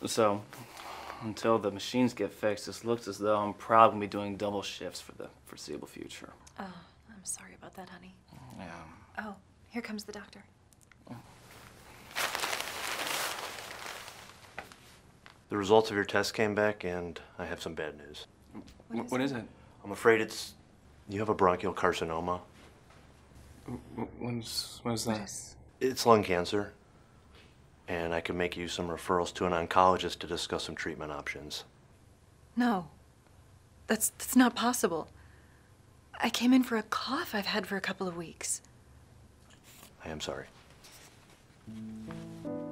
So, until the machines get fixed, this looks as though I'm probably going to be doing double shifts for the foreseeable future. Oh, I'm sorry about that, honey. Yeah. Oh, here comes the doctor. The results of your test came back, and I have some bad news. What is it? I'm afraid you have a bronchial carcinoma. What is that? It's lung cancer, and I can make you some referrals to an oncologist to discuss some treatment options. No, that's not possible. I came in for a cough I've had for a couple of weeks. I am sorry.